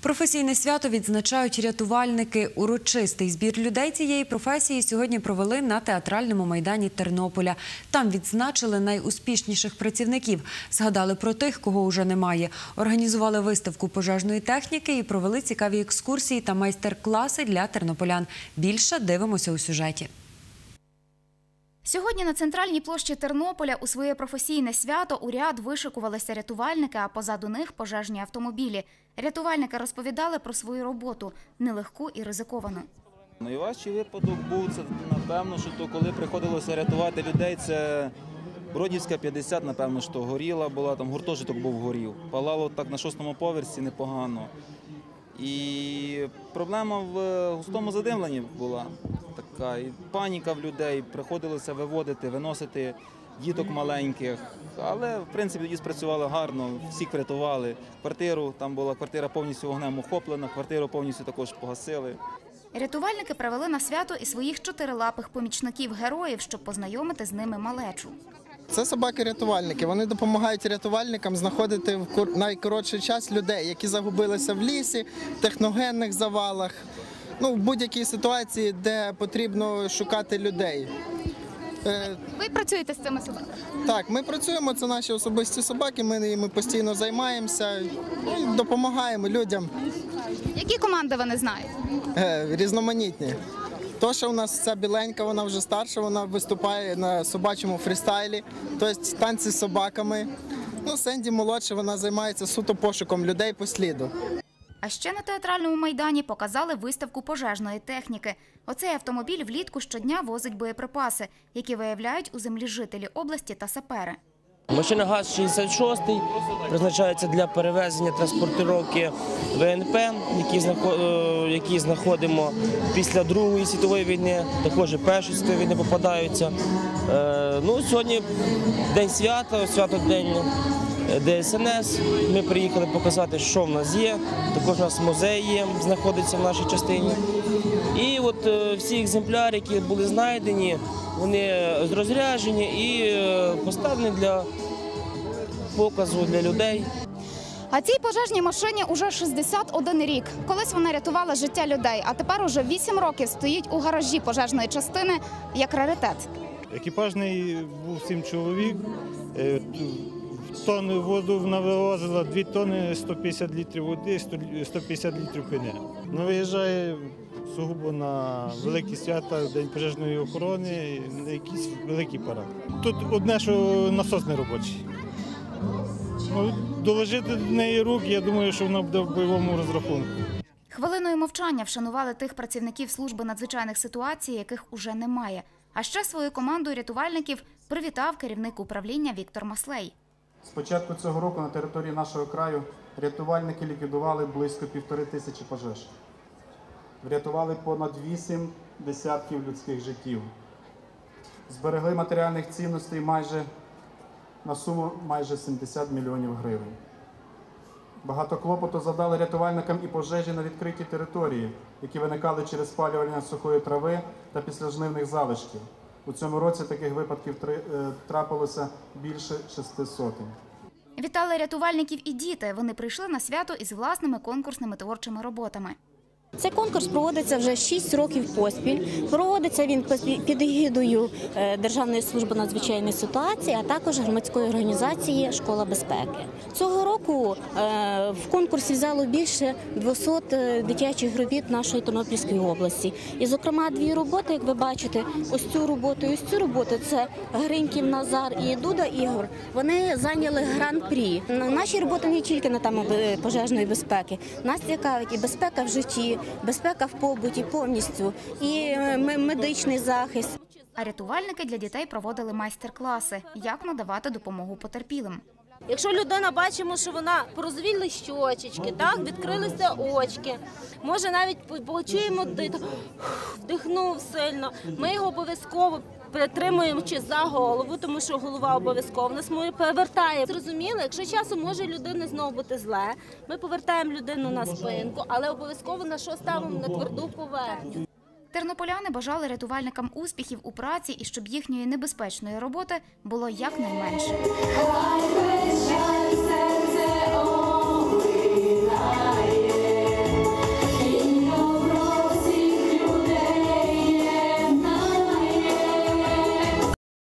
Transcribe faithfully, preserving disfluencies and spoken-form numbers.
Професійне свято відзначають рятувальники. Урочистий збір людей цієї професії сьогодні провели на театральному майдані Тернополя. Там відзначили найуспішніших працівників. Згадали про тих, кого уже немає. Організували виставку пожежної техніки і провели цікаві екскурсії та майстер-класи для тернополян. Більше дивимося у сюжеті. Сьогодні на центральній площі Тернополя у своє професійне свято у ряд вишикувалися рятувальники, а позаду них – пожежні автомобілі. Рятувальники розповідали про свою роботу – нелегку і ризиковану. Найважчий випадок був, це, напевно, що то, коли приходилося рятувати людей, це Бродівська, п'ятдесят, напевно, що горіла була, там гуртожиток був горів. Палало так на шостому поверсі непогано. І проблема в густому задимленні була така, і паніка в людей, приходилося виводити, виносити діток маленьких. Але, в принципі, тоді спрацювали гарно, всіх врятували. Квартиру, там була квартира повністю вогнем охоплена, квартиру повністю також погасили. Рятувальники привели на свято і своїх чотирилапих помічників-героїв, щоб познайомити з ними малечу. Це собаки-рятувальники. Вони допомагають рятувальникам знаходити в найкоротший час людей, які загубилися в лісі, в техногенних завалах, ну, в будь-якій ситуації, де потрібно шукати людей. Ви працюєте з цими собаками? Так, ми працюємо, це наші особисті собаки, ми ними постійно займаємося і допомагаємо людям. Які команди вони знають? Різноманітні. То, що у нас ця біленька, вона вже старша, вона виступає на собачому фрістайлі, тобто танці з собаками. Ну, Сенді молодша, вона займається суто пошуком людей по сліду. А ще на театральному майдані показали виставку пожежної техніки. Оцей автомобіль влітку щодня возить боєприпаси, які виявляють у землі жителі області та сапери. Машина ГАЗ шістдесят шість призначається для перевезення транспортировки ВНП, які знаходимо після Другої світової війни, також і Першої світової війни попадаються. Ну, сьогодні день свята, свято-день ДСНС. Ми приїхали показати, що в нас є. Також у нас музей є, знаходиться в нашій частині. І от всі екземпляри, які були знайдені, вони розряджені і поставлені для показу для людей. А цій пожежній машині уже шістдесят один рік. Колись вона рятувала життя людей, а тепер уже вісім років стоїть у гаражі пожежної частини як раритет. Екіпажний був сім чоловік. Тонну воду вона вивозила, дві тонни, сто п'ятдесят літрів води, сто п'ятдесят літрів пини. Вона виїжджає сугубо на великі свята, День пожежної охорони, на якийсь великий парад. Тут одне, що насос не робочий. Ну, доложити до неї рук, я думаю, що вона буде в бойовому розрахунку. Хвилиною мовчання вшанували тих працівників служби надзвичайних ситуацій, яких уже немає. А ще свою команду рятувальників привітав керівник управління Віктор Маслей. З початку цього року на території нашого краю рятувальники ліквідували близько півтори тисячі пожеж. Врятували понад вісім десятків людських життів. Зберегли матеріальних цінностей майже на суму майже сімдесят мільйонів гривень. Багато клопоту завдали рятувальникам і пожежі на відкритій території, які виникали через спалювання сухої трави та післяжнивних залишків. У цьому році таких випадків трапилося більше шести сотень. Вітали рятувальників і діти. Вони прийшли на свято із власними конкурсними творчими роботами. Цей конкурс проводиться вже шість років поспіль. Проводиться він під егідою Державної служби надзвичайної ситуації, а також громадської організації «Школа безпеки». Цього року в конкурсі взяло більше двохсот дитячих робіт нашої Тернопільської області. І, зокрема, дві роботи, як ви бачите, ось цю роботу і ось цю роботу, це Гриньків Назар і Дуда Ігор, вони зайняли гран-прі. Наші роботи не тільки на тему пожежної безпеки. Нас цікавить і безпека в житті, безпека в побуті повністю, і медичний захист. А рятувальники для дітей проводили майстер-класи, як надавати допомогу потерпілим. Якщо людина, бачимо, що вона порозовіли щочечки, так, відкрилися очки, може навіть почуємо, вдихнув сильно, ми його обов'язково притримуючи за голову, тому що голова обов'язково нас повертає. Зрозуміло, якщо часом може людина знову бути зле, ми повертаємо людину на спинку, але обов'язково на що ставимо? На тверду поверхню. Тернополяни бажали рятувальникам успіхів у праці і щоб їхньої небезпечної роботи було якнайменше.